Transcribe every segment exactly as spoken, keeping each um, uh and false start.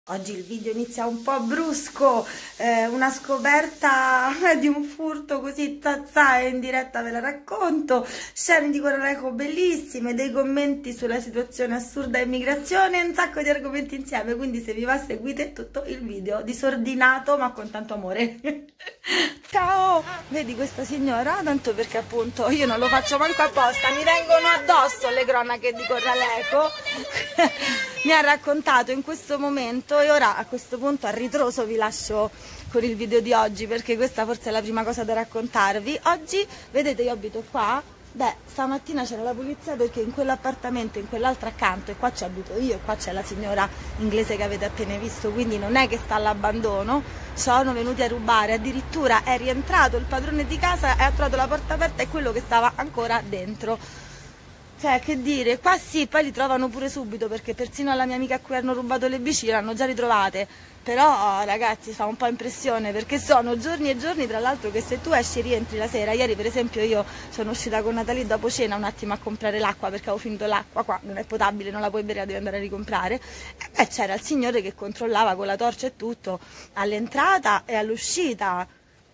Oggi il video inizia un po' brusco, eh, una scoperta di un furto così zazza e in diretta ve la racconto, scene di Coraleco bellissime, dei commenti sulla situazione assurda immigrazione e un sacco di argomenti insieme, quindi se vi va seguite tutto il video disordinato ma con tanto amore. Ciao! Vedi questa signora? Tanto perché appunto io non lo faccio manco apposta, mi vengono addosso le cronache di Coraleco. Mi ha raccontato in questo momento e ora a questo punto a ritroso vi lascio con il video di oggi perché questa forse è la prima cosa da raccontarvi. Oggi, vedete, io abito qua, beh, stamattina c'era la polizia perché in quell'appartamento, in quell'altro accanto, e qua ci abito io e qua c'è la signora inglese che avete appena visto, quindi non è che sta all'abbandono, sono venuti a rubare, addirittura è rientrato il padrone di casa e ha trovato la porta aperta e quello che stava ancora dentro. Cioè, che dire, qua sì, poi li trovano pure subito perché persino alla mia amica a cui hanno rubato le bici l'hanno già ritrovate, però ragazzi fa un po' impressione perché sono giorni e giorni, tra l'altro, che se tu esci e rientri la sera, ieri per esempio io sono uscita con Natalie dopo cena un attimo a comprare l'acqua perché avevo finito l'acqua, qua non è potabile, non la puoi bere, la devi andare a ricomprare, e beh c'era il signore che controllava con la torcia e tutto all'entrata e all'uscita,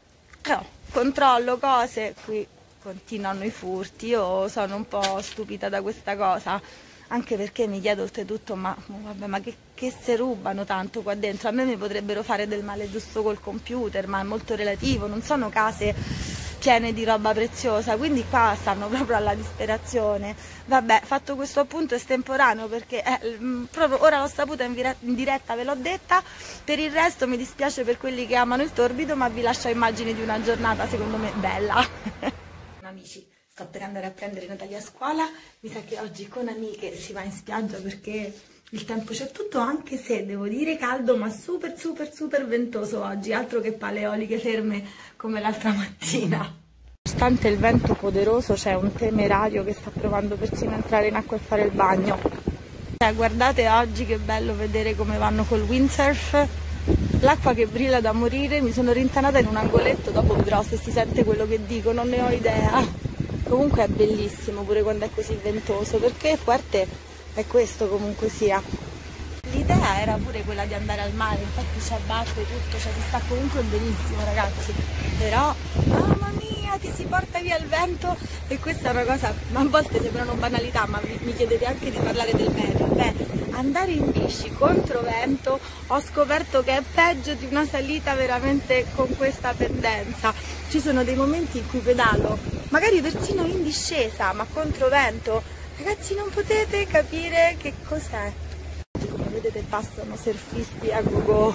no, controllo cose qui. Continuano i furti, io sono un po' stupita da questa cosa, anche perché mi chiedo oltretutto, ma, vabbè, ma che, che se rubano tanto qua dentro? A me mi potrebbero fare del male giusto col computer, ma è molto relativo, non sono case piene di roba preziosa, quindi qua stanno proprio alla disperazione. Vabbè, fatto questo appunto estemporaneo perché eh, proprio ora l'ho saputa in, in diretta, ve l'ho detta, per il resto mi dispiace per quelli che amano il torbido, ma vi lascio immagini di una giornata secondo me bella. Amici, sto per andare a prendere Natalia a scuola, mi sa che oggi con amiche si va in spiaggia perché il tempo c'è tutto, anche se devo dire caldo ma super super super ventoso oggi, altro che paleoliche ferme come l'altra mattina. Nonostante il vento poderoso c'è un temerario che sta provando persino a entrare in acqua e fare il bagno. Cioè, guardate oggi che bello vedere come vanno col windsurf. L'acqua che brilla da morire, mi sono rintanata in un angoletto, dopo vedrò se si sente quello che dico, non ne ho idea. Comunque è bellissimo pure quando è così ventoso, perché Fuerte è questo comunque sia. L'idea era pure quella di andare al mare, infatti ci abbatte tutto, cioè si sta comunque benissimo ragazzi, però mamma mia ti si porta via il vento e questa è una cosa, a volte sembrano banalità, ma mi, mi chiedete anche di parlare del meteo. Beh, andare in bici contro vento ho scoperto che è peggio di una salita veramente con questa pendenza. Ci sono dei momenti in cui pedalo, magari persino in discesa, ma contro vento, ragazzi non potete capire che cos'è. Come vedete passano surfisti a gogo.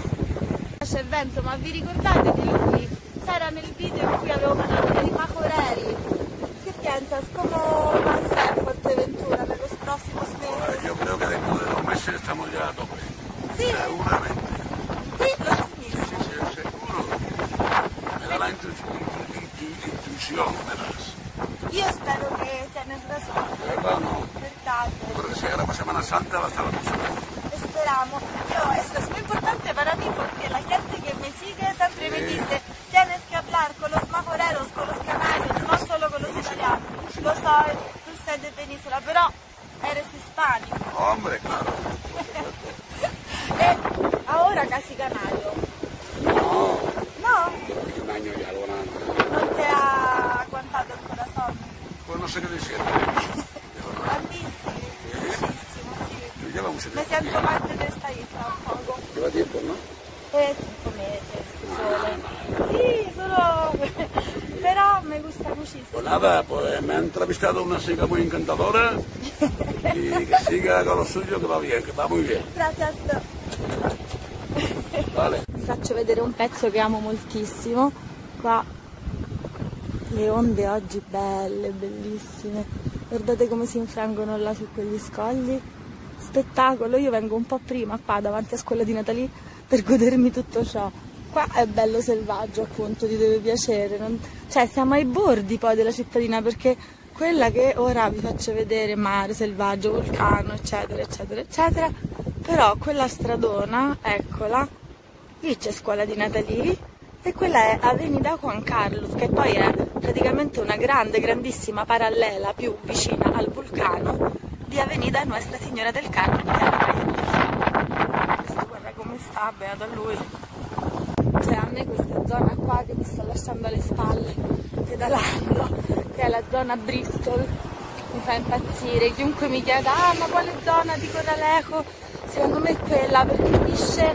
C'è vento, ma vi ricordate di lui? C'era nel video in cui avevo parlato dei Macoreri. Che piensas? ¿Cómo va a ser Fuerteventura en los próximos meses? Yo creo que dentro de dos meses estamos ya a tope. Sí. Seguramente. Sí, lo mismo. Sí, sí, seguro. Me da la intuición, verás. Io spero che tienes razón. ¿Verdad no? Verdad. Pero que si ahora para Semana Santa va a estar la cosa mejor. Esperamos. Yo, esto es muy importante para mí porque la gente que me sigue siempre me dice tienes que hablar con los majoreros, con los canarios, no solo con los italianos. Lo so, tu sei de Península, però eres hispanico. Hombre, claro. E ahora casi canario. No. No, Un año ya, algo nada. non ti ha aguantato il corazón. Pues no sé qué decirte. Bellissimo, bellissimo, sì. Lleva mucho Me tiempo. siento parte de esta isla un poco. Lleva tiempo, ¿no? Eh, cinco meses solo. Sí, solo. Pero me gusta muchísimo. Pues nada, pues me ha entrevistado una chica muy encantadora y que siga con lo suyo, que va bien, que va muy bien. Gracias. Vale. Vi faccio vedere un pezzo che amo moltissimo. Qua le onde oggi belle, bellissime. Guardate come si infrangono là su quegli scogli. Spettacolo, io vengo un po' prima qua davanti a scuola di Natalie per godermi tutto ciò. Qua è bello selvaggio, appunto, ti deve piacere, non... cioè siamo ai bordi poi della cittadina perché quella che ora vi faccio vedere, mare, selvaggio, vulcano, eccetera, eccetera, eccetera, però quella stradona, eccola, lì c'è scuola di Natalie e quella è Avenida Juan Carlos, che poi è praticamente una grande, grandissima parallela più vicina al vulcano di Avenida Nuestra Signora del Carmen, che è la Questo guarda come come sta, beato a lui. Cioè a me questa zona qua che mi sto lasciando alle spalle pedalando, che è la zona Bristol, mi fa impazzire. Chiunque mi chieda ah ma quale zona di Coralejo, secondo me è quella, perché unisce,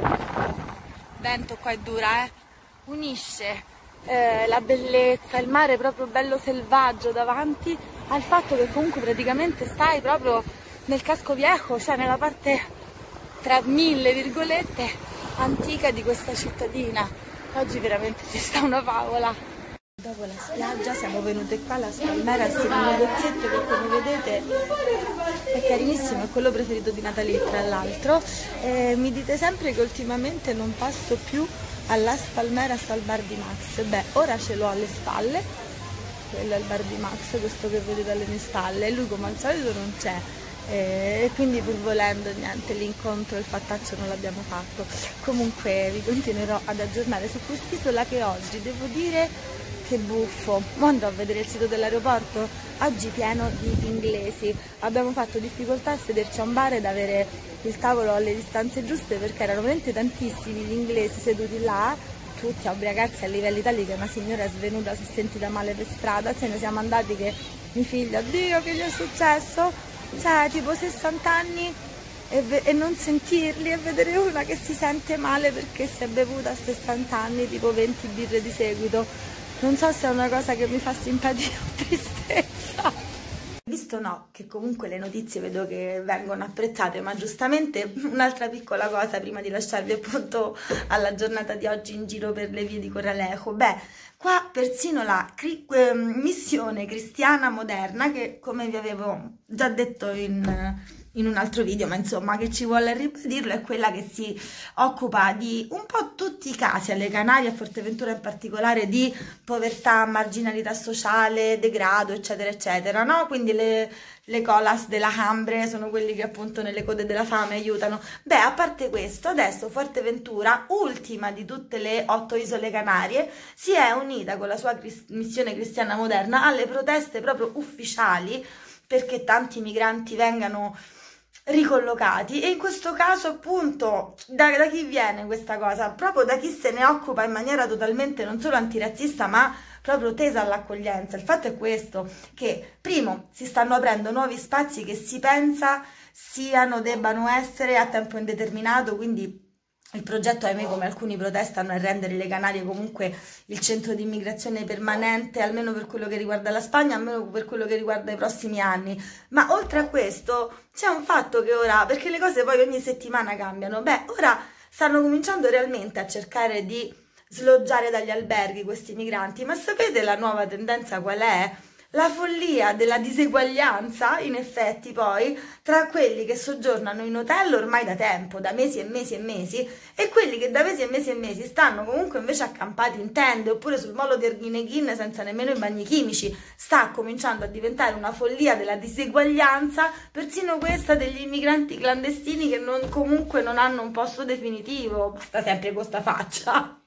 vento qua è dura eh, unisce eh, la bellezza, il mare proprio bello selvaggio davanti, al fatto che comunque praticamente stai proprio nel casco viejo, cioè nella parte tra mille virgolette antica di questa cittadina. Oggi veramente si sta una favola. Dopo la spiaggia siamo venute qua alla Spalmeras, in un negozietto che come vedete è carinissimo, è quello preferito di Natalie tra l'altro. Eh, mi dite sempre che ultimamente non passo più alla Spalmeras al bar di Max. Beh, ora ce l'ho alle spalle, quello è il bar di Max, questo che vedete alle mie spalle, e lui come al solito non c'è. E quindi pur volendo niente, l'incontro, il fattaccio non l'abbiamo fatto. Comunque vi continuerò ad aggiornare su quest'isola che oggi devo dire che buffo. Mo andrò a vedere il sito dell'aeroporto, oggi pieno di inglesi, abbiamo fatto difficoltà a sederci a un bar ed avere il tavolo alle distanze giuste perché erano veramente tantissimi gli inglesi seduti là, tutti a ubriacarsi a livelli tali che una signora è svenuta, si è sentita male per strada, ce ne siamo andati che mio figlio, oddio che gli è successo? Cioè tipo sessanta anni e, e non sentirli e vedere una che si sente male perché si è bevuta a sessanta anni tipo venti birre di seguito. Non so se è una cosa che mi fa simpatia o tristezza. Visto no, che comunque le notizie vedo che vengono apprezzate, ma giustamente un'altra piccola cosa prima di lasciarvi appunto alla giornata di oggi in giro per le vie di Coralejo. Beh, qua persino la cri eh, missione cristiana moderna, che come vi avevo già detto in... in un altro video, ma insomma che ci vuole ribadirlo, è quella che si occupa di un po' tutti i casi alle Canarie, a Forteventura in particolare, di povertà, marginalità sociale, degrado, eccetera, eccetera, no? Quindi le, le colas della Hambre sono quelli che appunto nelle code della fame aiutano. Beh, a parte questo, adesso Forteventura, ultima di tutte le otto isole Canarie, si è unita con la sua missione cristiana moderna alle proteste proprio ufficiali perché tanti migranti vengano ricollocati, e in questo caso appunto da, da chi viene questa cosa? Proprio da chi se ne occupa in maniera totalmente non solo antirazzista ma proprio tesa all'accoglienza. Il fatto è questo, che primo si stanno aprendo nuovi spazi che si pensa siano, debbano essere a tempo indeterminato, quindi il progetto, ahimè, come alcuni protestano, è rendere le Canarie comunque il centro di immigrazione permanente, almeno per quello che riguarda la Spagna, almeno per quello che riguarda i prossimi anni. Ma oltre a questo c'è un fatto che ora, perché le cose poi ogni settimana cambiano, beh, ora stanno cominciando realmente a cercare di sloggiare dagli alberghi questi migranti, ma sapete la nuova tendenza qual è? La follia della diseguaglianza, in effetti, poi, tra quelli che soggiornano in hotel ormai da tempo, da mesi e mesi e mesi, e quelli che da mesi e mesi e mesi stanno comunque invece accampati in tende oppure sul molo di Erghineghin senza nemmeno i bagni chimici. Sta cominciando a diventare una follia della diseguaglianza, persino questa degli immigranti clandestini che non, comunque non hanno un posto definitivo, basta sempre con sta faccia.